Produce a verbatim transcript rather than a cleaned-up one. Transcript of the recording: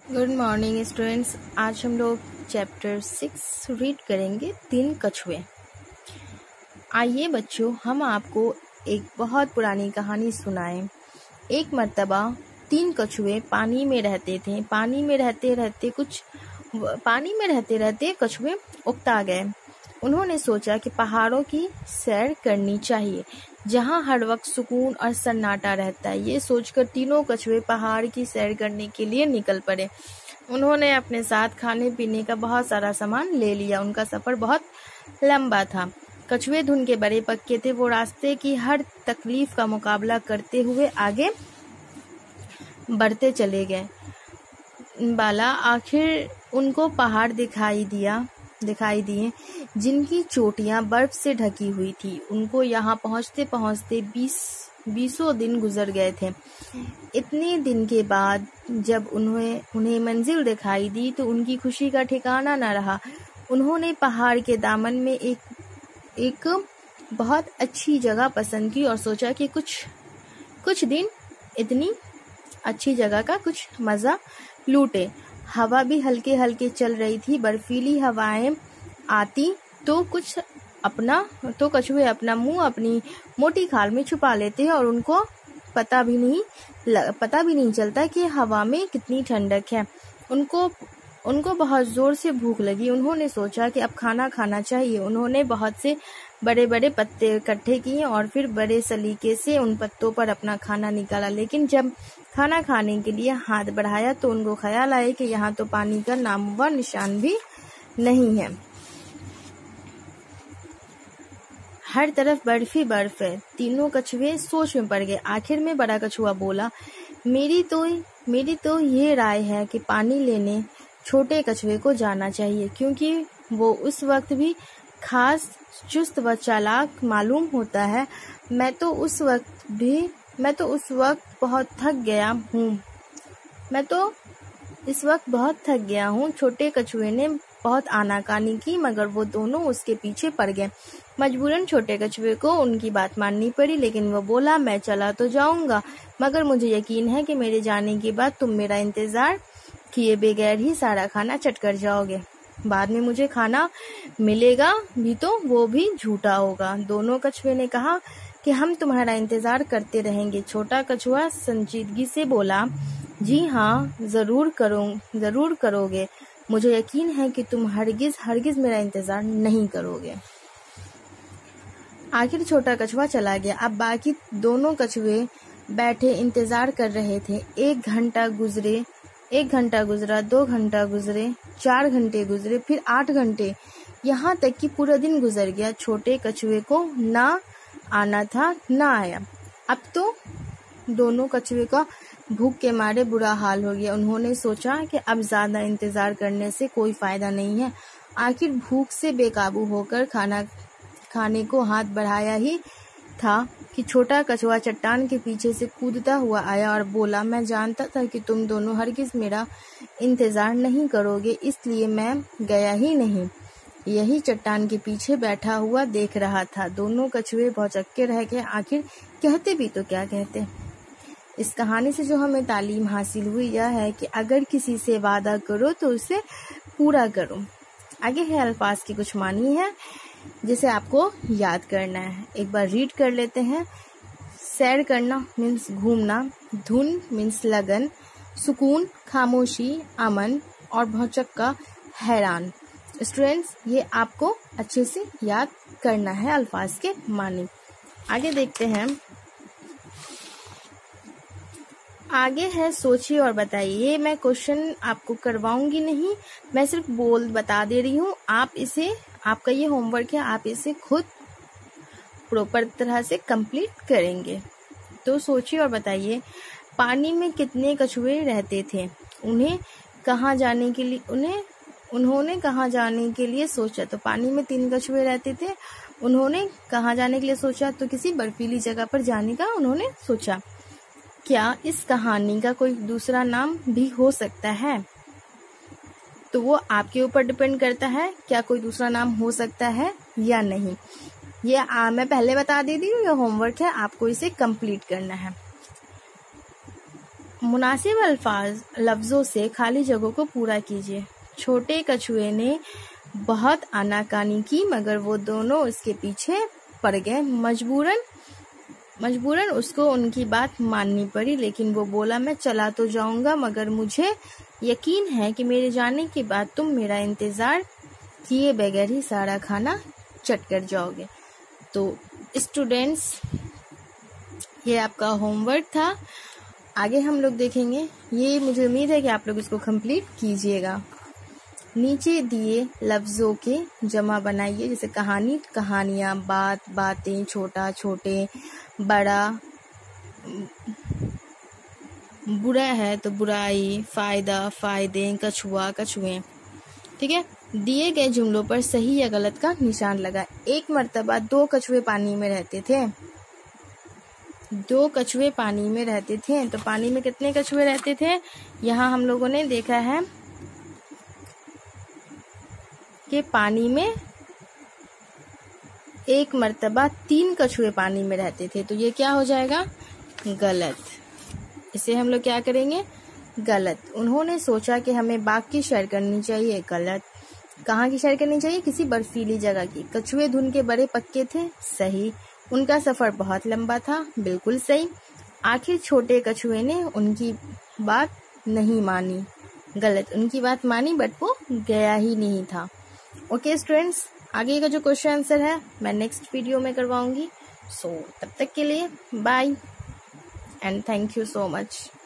Good morning students. आज हम लोग चैप्टर सिक्स रीड करेंगे, तीन कछुए। आइए बच्चों, हम आपको एक बहुत पुरानी कहानी सुनाएं। एक मर्तबा तीन कछुए पानी में रहते थे। पानी में रहते रहते कुछ पानी में रहते रहते कछुए उकता गए। उन्होंने सोचा कि पहाड़ों की सैर करनी चाहिए, जहाँ हर वक्त सुकून और सन्नाटा रहता है। ये सोचकर तीनों कछुए पहाड़ की सैर करने के लिए निकल पड़े। उन्होंने अपने साथ खाने पीने का बहुत सारा सामान ले लिया। उनका सफर बहुत लंबा था। कछुए धुन के बड़े पक्के थे। वो रास्ते की हर तकलीफ का मुकाबला करते हुए आगे बढ़ते चले गए। बाला आखिर उनको पहाड़ दिखाई दिया दिखाई दिए जिनकी चोटियां बर्फ से ढकी हुई थी। उनको यहाँ पहुँचते पहुँचते बीस बीसों दिन गुजर गए थे। इतने दिन के बाद जब उन्हें उन्हें मंजिल दिखाई दी तो उनकी खुशी का ठिकाना न रहा। उन्होंने पहाड़ के दामन में एक एक बहुत अच्छी जगह पसंद की और सोचा कि कुछ कुछ दिन इतनी अच्छी जगह का कुछ मजा लूटे। हवा भी हल्के हल्के चल रही थी। बर्फीली हवाएं आती तो कुछ अपना तो कछुए अपना मुंह अपनी मोटी खाल में छुपा लेते और उनको पता भी नहीं पता भी नहीं चलता कि हवा में कितनी ठंडक है। उनको उनको बहुत जोर से भूख लगी। उन्होंने सोचा कि अब खाना खाना चाहिए। उन्होंने बहुत से बड़े बड़े पत्ते इकट्ठे किए और फिर बड़े सलीके से उन पत्तों पर अपना खाना निकाला। लेकिन जब खाना खाने के लिए हाथ बढ़ाया तो उनको ख्याल आया कि यहाँ तो पानी का नाम व निशान भी नहीं है। हर तरफ बर्फ ही बर्फ है। तीनों कछुए सोच में पड़ गए। आखिर में बड़ा कछुआ बोला, मेरी तो मेरी तो ये राय है कि पानी लेने छोटे कछुए को जाना चाहिए, क्योंकि वो उस वक्त भी खास चुस्त व चालाक मालूम होता है। मैं तो उस वक्त भी मैं तो उस वक्त बहुत थक गया हूँ मैं तो इस वक्त बहुत थक गया हूँ। छोटे कछुए ने बहुत आनाकानी की, मगर वो दोनों उसके पीछे पड़ गए। मजबूरन छोटे कछुए को उनकी बात माननी पड़ी, लेकिन वो बोला, मैं चला तो जाऊंगा, मगर मुझे यकीन है कि मेरे जाने के बाद तुम मेरा इंतजार किए बगैर ही सारा खाना चट कर जाओगे। बाद में मुझे खाना मिलेगा भी तो वो भी झूठा होगा। दोनों कछुए ने कहा कि हम तुम्हारा इंतजार करते रहेंगे। छोटा कछुआ संजीदगी से बोला, जी हाँ, जरूर करो जरूर करोगे। मुझे यकीन है कि तुम हरगिज हरगिज मेरा इंतजार नहीं करोगे। आखिर छोटा कछुआ चला गया। अब बाकी दोनों कछुए बैठे इंतजार कर रहे थे। एक घंटा गुजरे एक घंटा गुजरा दो घंटा गुजरे चार घंटे गुजरे, फिर आठ घंटे, यहाँ तक कि पूरा दिन गुजर गया। छोटे कछुए को ना आना था ना आया। अब तो दोनों कछुए का भूख के मारे बुरा हाल हो गया। उन्होंने सोचा कि अब ज्यादा इंतजार करने से कोई फायदा नहीं है। आखिर भूख से बेकाबू होकर खाना खाने को हाथ बढ़ाया ही था कि छोटा कछुआ चट्टान के पीछे से कूदता हुआ आया और बोला, मैं जानता था कि तुम दोनों हरगिज मेरा इंतजार नहीं करोगे, इसलिए मैं गया ही नहीं। यही चट्टान के पीछे बैठा हुआ देख रहा था। दोनों कछुए भौचक्के रह गए। आखिर कहते भी तो क्या कहते। इस कहानी से जो हमें तालीम हासिल हुई यह है कि अगर किसी से वादा करो तो उसे पूरा करो। आगे है अल्फाज की कुछ मानी है जिसे आपको याद करना है। एक बार रीड कर लेते हैं। सैर करना मीन्स घूमना, धुन मीन्स लगन, सुकून खामोशी अमन, और भौचक्का हैरान। स्टूडेंट्स, ये आपको अच्छे से याद करना है अल्फाज के मानी। आगे देखते हैं। आगे है सोचिए और बताइए। मैं क्वेश्चन आपको करवाऊंगी नहीं, मैं सिर्फ बोल बता दे रही हूँ। आप इसे आपका ये होमवर्क है, आप इसे खुद प्रॉपर तरह से कंप्लीट करेंगे। तो सोचिए और बताइए, पानी में कितने कछुए रहते थे? उन्हें कहाँ जाने के लिए उन्हें उन्होंने कहाँ जाने के लिए सोचा? तो पानी में तीन कछुए रहते थे। उन्होंने कहाँ जाने के लिए सोचा? तो किसी बर्फीली जगह पर जाने का उन्होंने सोचा। क्या इस कहानी का कोई दूसरा नाम भी हो सकता है? तो वो आपके ऊपर डिपेंड करता है, क्या कोई दूसरा नाम हो सकता है या नहीं। ये आ, मैं पहले बता देती हूँ, ये होमवर्क है, आपको इसे कंप्लीट करना है। मुनासिब अल्फाज लफ्ज़ों से खाली जगहों को पूरा कीजिए। छोटे कछुए ने बहुत आनाकानी की मगर वो दोनों उसके पीछे पड़ गए। मजबूरन मजबूरन उसको उनकी बात माननी पड़ी, लेकिन वो बोला, मैं चला तो जाऊंगा मगर मुझे यकीन है कि मेरे जाने के बाद तुम मेरा इंतज़ार किए बगैर ही सारा खाना चट कर जाओगे। तो स्टूडेंट्स, ये आपका होमवर्क था। आगे हम लोग देखेंगे। ये मुझे उम्मीद है कि आप लोग इसको कंप्लीट कीजिएगा। नीचे दिए लफ्ज़ों के जमा बनाइए, जैसे कहानी, कहानियाँ, बात, बातें, छोटा, छोटे, बड़ा, बुरा है तो बुराई, फ़ायदा, फ़ायदे, कछुआ, कछुए। ठीक है। दिए गए जुमलों पर सही या गलत का निशान लगा। एक मर्तबा दो कछुए पानी में रहते थे। दो कछुए पानी में रहते थे। तो पानी में कितने कछुए रहते थे? यहाँ हम लोगों ने देखा है कि पानी में एक मर्तबा तीन कछुए पानी में रहते थे। तो ये क्या हो जाएगा? गलत। इसे हम लोग क्या करेंगे? गलत। उन्होंने सोचा कि हमें बाग की सैर करनी चाहिए। गलत। कहाँ की सैर करनी चाहिए? किसी बर्फीली जगह की। कछुए धुन के बड़े पक्के थे। सही। उनका सफर बहुत लंबा था। बिल्कुल सही। आखिर छोटे कछुए ने उनकी बात नहीं मानी। गलत। उनकी बात मानी बट वो गया ही नहीं था। ओके स्टूडेंट्स, आगे का जो क्वेश्चन आंसर है मैं नेक्स्ट वीडियो में करवाऊंगी। सो तब तक के लिए bye and thank you so much.